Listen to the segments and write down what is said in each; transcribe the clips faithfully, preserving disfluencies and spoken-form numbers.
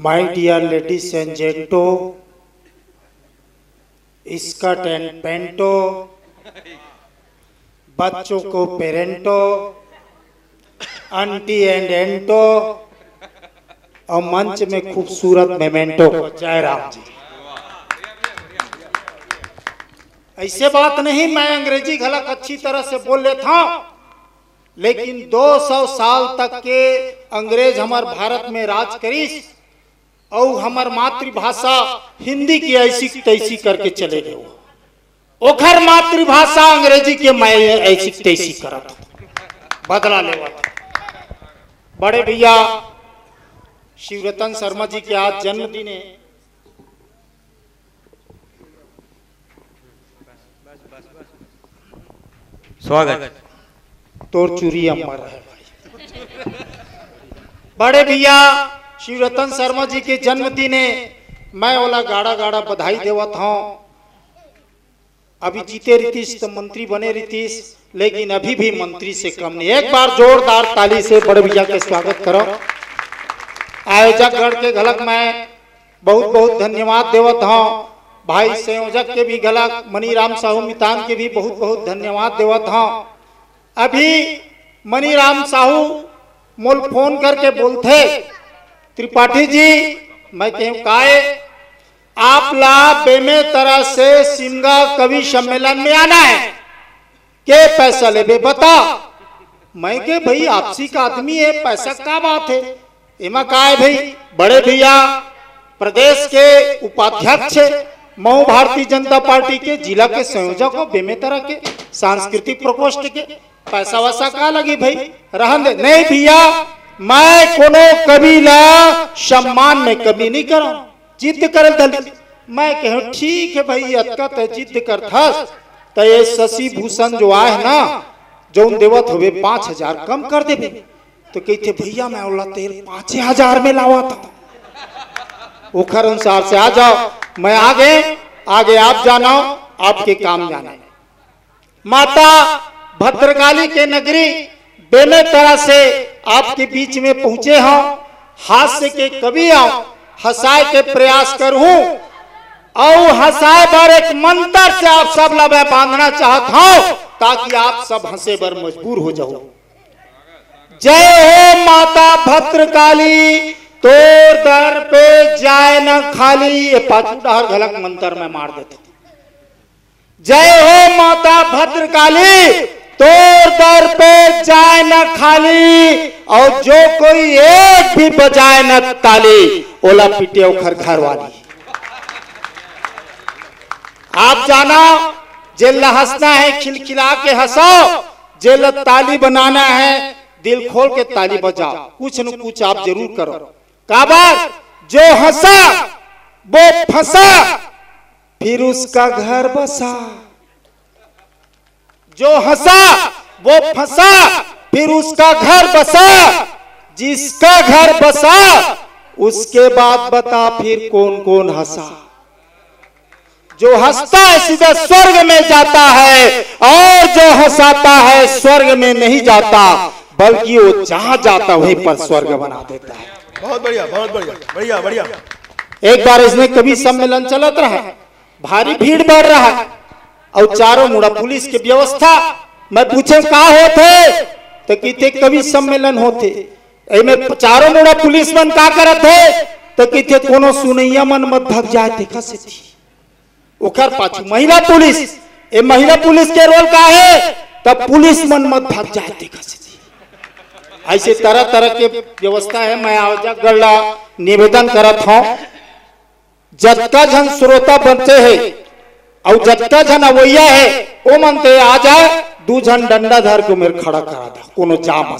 My dear ladies and gentos, skirt and pantos, बच्चों को पेरेंटो, aunty and एंटो और मंच में खूबसूरत मेमेंटो। जय राम जी। ऐसे बात नहीं, मैं अंग्रेजी गलत अच्छी तरह से बोल लेता हूं, लेकिन दो सौ साल तक के अंग्रेज हमार भारत में राज करी और हमार मातृभाषा हिंदी की ऐसी तैसी करके चले गए। ओखर मातृभाषा अंग्रेजी के मैं ऐसी तैसी करत बदला लेवा। बड़े भैया शिवरतन शर्मा जी के आज जन्मदिन है। स्वागत। तोर चूरी अमर है भाई। बड़े भैया शिवरतन शर्मा जी के जन्मदिन है। मैं ओला गाड़ा गाड़ा बधाई देवत हूँ। अभी जीते रहीतीस तो मंत्री बने रहीतीस, लेकिन अभी भी मंत्री से कम नहीं। एक बार जोरदार ताली से बड़े भैया के स्वागत करो। आयोजक गण के घलक मैं बहुत बहुत धन्यवाद देवत हूँ। भाई संयोजक के भी घलक मनीराम साहू मितान के भी बहुत बहुत धन्यवाद देवत हूँ। अभी मनीराम साहू मोल फोन करके बोलते, त्रिपाठी जी मैं कहूँ काए आप ला बेमे तरह से सिमगा कवि सम्मेलन में आना है, के पैसा ले बे बता। मैं के भाई आपसी का आदमी है, पैसा का बात है, एमा का है भाई। बड़े भैया प्रदेश के उपाध्यक्ष मऊ भारतीय जनता पार्टी के जिला के संयोजक हो, बेमे तरह के सांस्कृतिक प्रकोष्ठ के पैसा वैसा का लगी भाई, रहन दे। नहीं भैया मैं कोनो कबीला सम्मान में कभी नहीं करा, जिद कर दल। मैं कहूँ ठीक है भाई, अतका ते जिद कर था तो ये शशि भूषण जो आए ना जो देवत हुए पांच हजार कम कर दे। तो कहते भैया मैं ओला तेल पांच हजार में लावा था, उखर अनुसार से आ जाओ। मैं आगे आगे आप जाना, आपके काम जाना। माता भद्रकाली के नगरी बेने तरह से आपके बीच में पहुंचे हो। हास्य के कवि आओ, हंसाए के प्रयास करूं और हंसाए पर एक मंत्र से आप सब लबे बांधना चाहता हूं ताकि आप सब हंसे बर मजबूर हो जाओ। जय हो माता भद्रकाली, तोर दर पे जाए न खाली। ये पांचू डहर घलक मंत्र में मार देते। जय हो माता भद्रकाली, तोर दर पे जाए न खाली, और जो कोई एक भी बजाए न ताली, ओला पिटे ओखर घर वाली। आप जाना जेल हंसना है खिलखिला के हंसो, जेल ताली बनाना है दिल खोल के ताली बजाओ। कुछ न कुछ आप जरूर करो। काबर जो हंसा वो फंसा फिर उसका घर बसा, जो हंसा वो फंसा फिर उसका घर बसा, जिसका घर बसा उसके बाद बता फिर कौन कौन हंसा। जो हंसता है सीधा स्वर्ग में जाता है, और जो हंसाता है स्वर्ग में नहीं जाता, बल्कि वो जहां जाता वहीं पर स्वर्ग बना देता है। बहुत बढ़िया, बहुत बढ़िया, बढ़िया बढ़िया। एक बार इसमें कवि सम्मेलन चलत रहा, भारी भीड़ बढ़ रहा है और चारों मुड़ा पुलिस की व्यवस्था। मैं पूछे का होते तो कहते कवि सम्मेलन होते। एमे चारों मुड़ा पुलिस मन का करत है तो कहते कोनो सुनैया मन मत भग जाए देखा से थी। ओकर पाछू महिला पुलिस, ए महिला पुलिस के रोल का है तब पुलिस मन मत भग जाए देखा से थी। ऐसे तरह तरह के व्यवस्था है। मैं आयोजक गणला निवेदन करत हूं, जतका जन श्रोता बनते हैं और जतका जन अवैया है वो मनते आ जाए, दू जन डंडा धर को मेरे खड़ा करा था, कोनो जा मत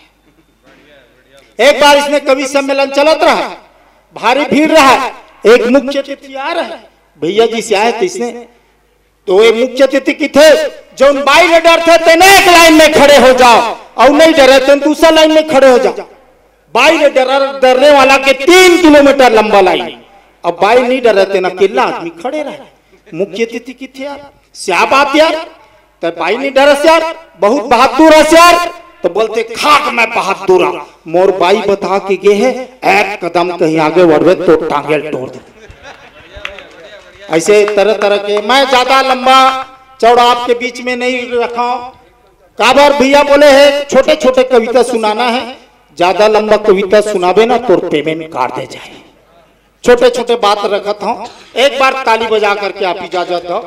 सके। एक बार इसमें कवि सम्मेलन चलत रहा, भारी भीड़ रहा, एक मुख्य अतिथि आ रहा है भैया जी से आए थे इसने। तो ये मुख्य अतिथि की थे जो बाई डर थे तेने एक लाइन में खड़े हो जाओ, और नहीं डरे तो दूसरा लाइन में खड़े हो जाओ। बाई डर डरने वाला के तीन किलोमीटर लंबा लाइन, अब बाई नहीं डर रहे थे ना अकेला आदमी खड़े रहे। मुख्य अतिथि की थे यार, क्या बात यार, तो बाई नहीं डर यार, बहुत बहादुर है यार। तो बोलते खाक मैं बहादुरा, मोर बाई बता के गे है एक कदम कहीं आगे बढ़वे तो टांगे तोड़ दे। ऐसे तरह तरह के, मैं ज्यादा लंबा चौड़ा आपके बीच में नहीं रखा। काबर भैया बोले है छोटे छोटे कविता सुनाना है, ज्यादा लंबा कविता सुनाबे ना तो पेमेंट काट दे जाए। छोटे छोटे बात रखत हूं, एक बार ताली बजा करके आप इजाजत दो।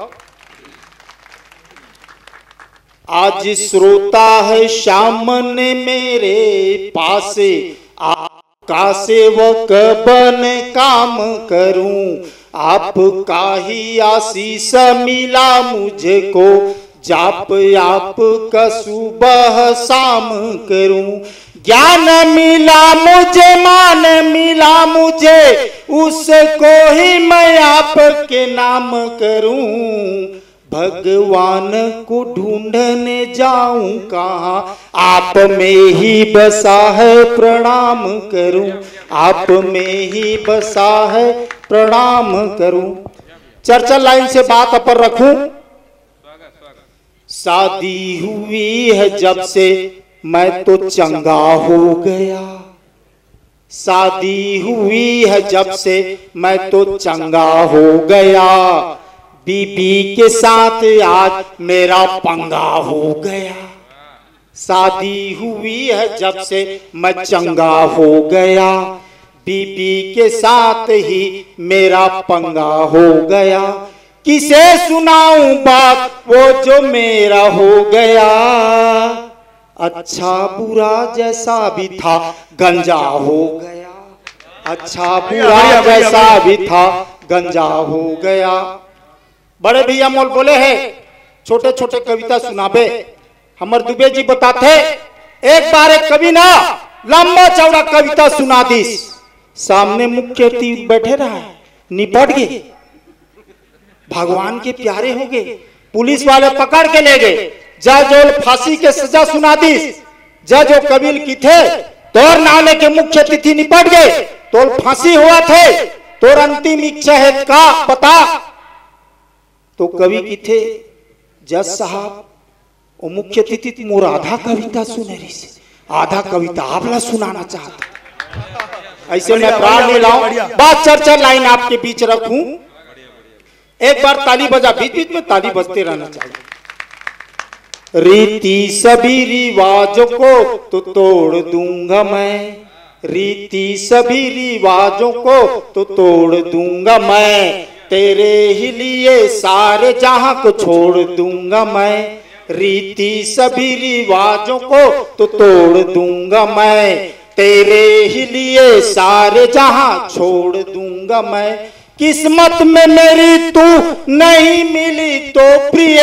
आज श्रोता है सामने मेरे पासे, आपका सेवक बन काम करूं, आपका ही आशीष मिला मुझको, जाप आपका सुबह शाम करूं। ज्ञान मिला मुझे, मान मिला मुझे, उसको ही मैं आपके नाम करूं। भगवान को ढूंढने जाऊं कहाँ, आप में ही बसा है प्रणाम करूं, आप में ही बसा है प्रणाम करूं। चर्चा लाइन से बात अपर रखूं। शादी हुई है जब से मैं तो चंगा हो गया, शादी हुई है जब से मैं तो चंगा हो गया, बीबी के साथ आज मेरा पंगा हो गया। शादी हुई है जब से मैं चंगा हो गया, बीबी के साथ ही मेरा पंगा हो गया। किसे सुनाऊं बात वो जो मेरा हो गया, अच्छा बुरा जैसा भी था गंजा हो गया, अच्छा बुरा जैसा भी था गंजा हो गया। बड़े भैया मोल बोले है छोटे छोटे कविता सुनाबे। हमर दुबे जी बताते एक बार एक कवि ना लंबा चौड़ा कविता सुना दी, सामने मुख्य अतिथि बैठे रहा, निपट गए, भगवान के प्यारे हो गए, पुलिस वाले पकड़ के ले गए, जज और फांसी के सजा सुना दी। जज और कबील की थे तोर नाले के मुख्य अतिथि निपट गए, तोर फांसी हुआ थे, तोर अंतिम इच्छा है का पता। तो कवि की थे जज साहब वो मुख्य अतिथि मोर आधा कविता सुने रही से, आधा कविता आपला सुनाना चाहता। ऐसे मैं प्राण नहीं लाऊं, बात चर्चा लाइन आपके बीच रखूं। एक बार ताली बजा, बीच बीच में ताली बजते रहना चाहिए। रीति सभी रिवाजों को तो तोड़ दूंगा मैं, रीति सभी रिवाजों को तो तोड़ दूंगा मैं, तेरे ही लिए सारे जहां को छोड़ दूंगा मैं। रीति सभी रिवाजों को तो तोड़ दूंगा मैं, तेरे ही लिए सारे जहां छोड़ दूंगा मैं। किस्मत में मेरी तू नहीं मिली तो प्रिय,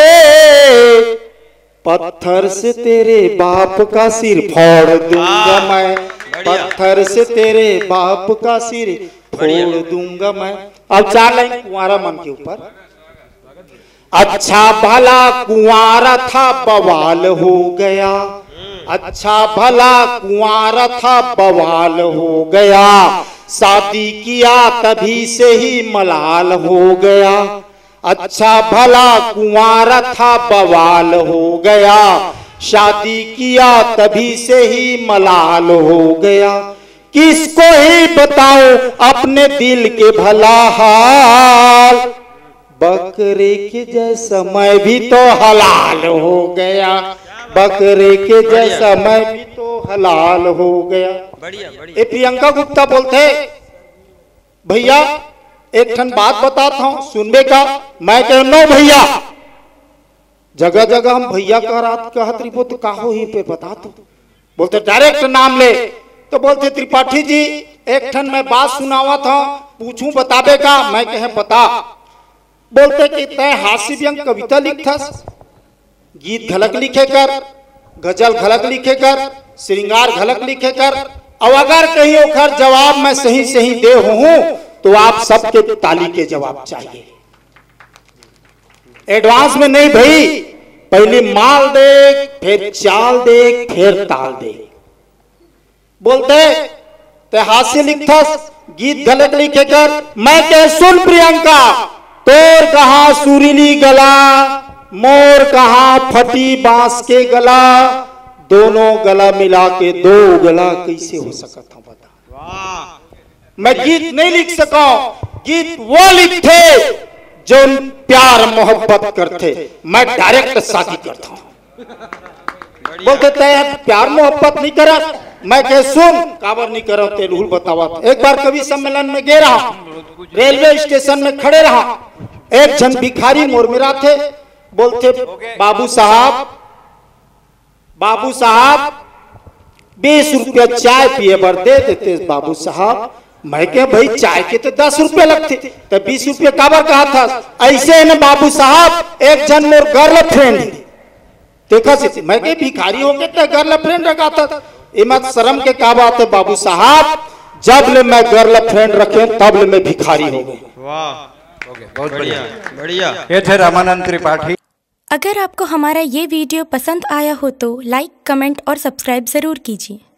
पत्थर से तेरे बाप का सिर फोड़ दूंगा मैं, पत्थर से तेरे बाप का सिर फोड़ दूंगा मैं। अब चार लाइन कुंवारा मन के ऊपर। अच्छा भला कुंवारा था बवाल हो गया, अच्छा भला कुंवारा था बवाल हो गया, शादी किया तभी से ही मलाल हो गया। अच्छा भला कुंवारा था बवाल हो गया, शादी किया तभी से ही मलाल हो गया। किसको ही बताऊं अपने दिल के भला हाल, बकरे के जैसा मैं भी तो हलाल हो गया, बकरे के जैसा मैं भी तो हलाल हो गया। बढ़िया बढ़िया। ए प्रियंका गुप्ता बोलते भैया एक ठन बात बताता हूं सुनबे का। मैं कह नो भैया, जगह जगह हम भैया का रात कहत रिपो तो काहो ही पे बता तो। बोलते डायरेक्ट नाम ले, तो बोलते त्रिपाठी जी एक ठन मैं बात सुनावा था, पूछूं बताबे का। मैं कहे बता। बोलते कि तय हास्य व्यंग कविता लिखथस, गीत घलक लिखे कर, गजल घलक लिखे कर, श्रृंगार घलक लिखे कर, और अगर कहीं ओखर जवाब मैं सही सही दे हूं तो आप सबके ताली के जवाब चाहिए। एडवांस में नहीं भाई, पहले माल देख, फिर चाल देख, फिर ताल देख। बोलते ते हास्य लिखथस, गीत घलक लिखे कर। मैं कह सुन प्रियंका, तोर कहां सुरीली गला, मोर कहां फटी बांस के गला, दोनों गला मिला के दो गला कैसे हो सकता था बता। मैं गीत नहीं लिख सका, गीत वो लिखते जो प्यार मोहब्बत करते, मैं डायरेक्ट शादी करता हूँ। बोलते थे प्यार मोहब्बत नहीं करा, मैं कह सुन काबर नहीं करा ते रूल बतावा। एक बार कवि सम्मेलन में गए रहा, रेलवे स्टेशन में खड़े रहा, एक जन भिखारी मुरमिरा थे, बोलते बाबू साहब बाबू साहब बीस रुपया चाय पिए बर दे देते बाबू साहब। मैं क्या भाई चाय के तो दस रुपये लगते, तो बीस रुपये काबर कहा था। ऐसे है ना बाबू साहब, एक जन मोर गर्लफ्रेंड देखा से, मैं के भिखारी हो गए तो गर्लफ्रेंड रखा था। इमत शर्म के का बात है बाबू साहब, जब ले मैं गर्लफ्रेंड रखे तब ले मैं भिखारी हो गए। वाह, बहुत बढ़िया बढ़िया। ये थे रामानंद त्रिपाठी। अगर आपको हमारा ये वीडियो पसंद आया हो तो लाइक, कमेंट और सब्सक्राइब ज़रूर कीजिए।